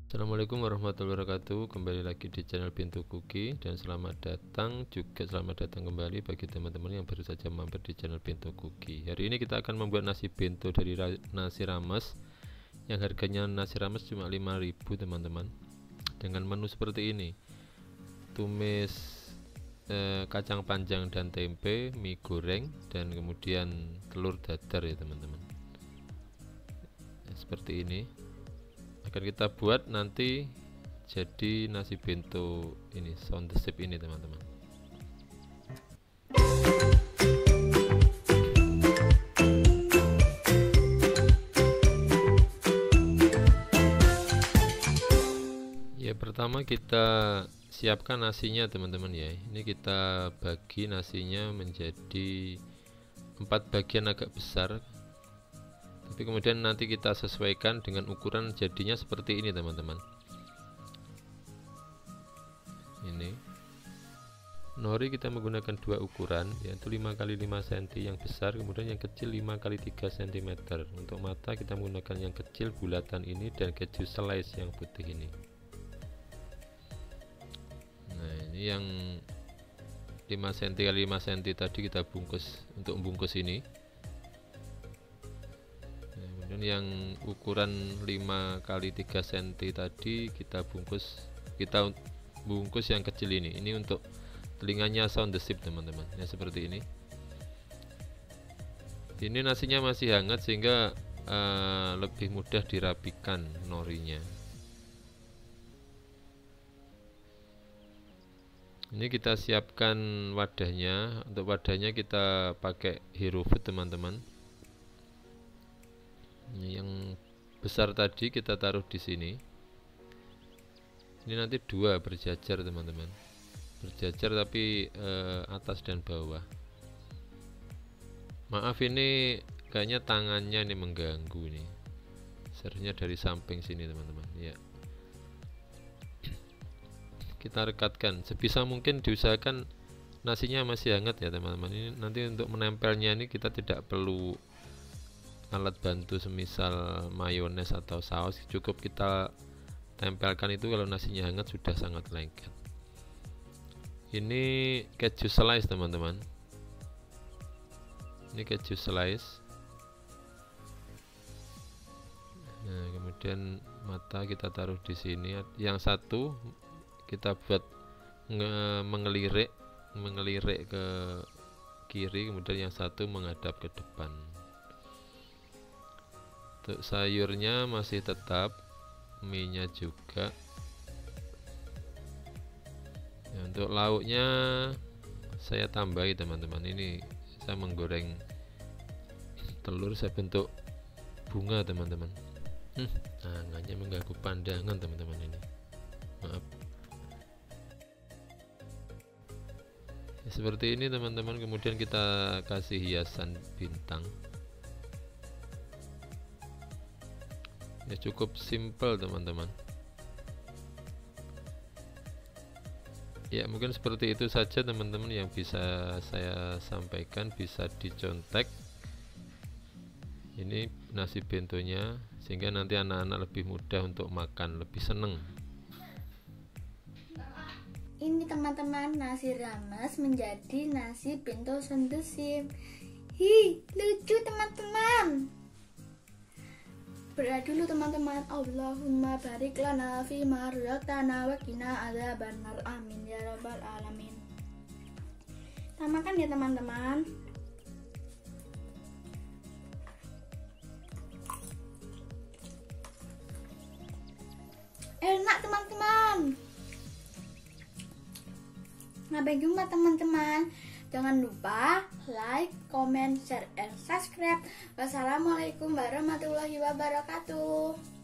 Assalamualaikum warahmatullahi wabarakatuh. Kembali lagi di channel Bento Cookie, dan selamat datang kembali bagi teman-teman yang baru saja mampir di channel Bento Cookie. Hari ini kita akan membuat nasi bento dari nasi rames yang harganya nasi rames cuma 5.000 teman-teman, dengan menu seperti ini: tumis kacang panjang dan tempe, mie goreng, dan kemudian telur dadar ya teman-teman. Seperti ini akan kita buat nanti jadi nasi bento ini, sound the shape ini teman-teman. Ya, pertama kita siapkan nasinya teman-teman ya. Ini kita bagi nasinya menjadi 4 bagian agak besar, tapi kemudian nanti kita sesuaikan dengan ukuran, jadinya seperti ini teman-teman. Ini nori kita menggunakan 2 ukuran, yaitu 5 x 5 cm yang besar, kemudian yang kecil 5 x 3 cm. Untuk mata kita menggunakan yang kecil bulatan ini, dan keju slice yang putih ini. Nah, ini yang 5 cm x 5 cm tadi kita bungkus untuk membungkus ini. Dan yang ukuran 5 x 3 cm tadi kita bungkus yang kecil ini. Ini untuk telinganya sound the shape teman-teman ya, seperti ini. Ini nasinya masih hangat sehingga lebih mudah dirapikan norinya. Ini kita siapkan wadahnya. Untuk wadahnya kita pakai hero food teman-teman. Yang besar tadi kita taruh di sini. Ini nanti 2 berjajar teman-teman, berjajar tapi atas dan bawah. Maaf, ini kayaknya tangannya ini mengganggu ini. Seharusnya dari samping sini teman-teman ya. Kita rekatkan sebisa mungkin, diusahakan nasinya masih hangat ya teman-teman. Ini nanti untuk menempelnya ini kita tidak perlu alat bantu semisal mayones atau saus, cukup kita tempelkan itu kalau nasinya hangat sudah sangat lengket. Ini keju slice teman-teman, ini keju slice. Nah, kemudian mata kita taruh di sini, yang satu kita buat mengelirik ke kiri, kemudian yang satu menghadap ke depan. Untuk sayurnya masih tetap, mie nya juga ya. Untuk lauknya saya tambahi teman-teman, ini saya menggoreng telur, saya bentuk bunga teman-teman. Tangannya mengganggu pandangan teman-teman ini, maaf ya, seperti ini teman-teman. Kemudian kita kasih hiasan bintang ya, cukup simple teman-teman ya. Mungkin seperti itu saja teman-teman yang bisa saya sampaikan. Bisa dicontek ini nasi bentonya, sehingga nanti anak-anak lebih mudah untuk makan, lebih seneng. Ini teman-teman, nasi rames menjadi nasi bento sendesim. Hi, lucu teman-teman. Berdoa dulu teman-teman. Allahumma barik lana fi ma razaqtana wa qina adzabannar. Amin ya rabbal alamin. Kita makan ya teman-teman. Enak teman-teman. Sampai jumpa teman-teman. Jangan lupa like, comment, share, and subscribe. Wassalamualaikum warahmatullahi wabarakatuh.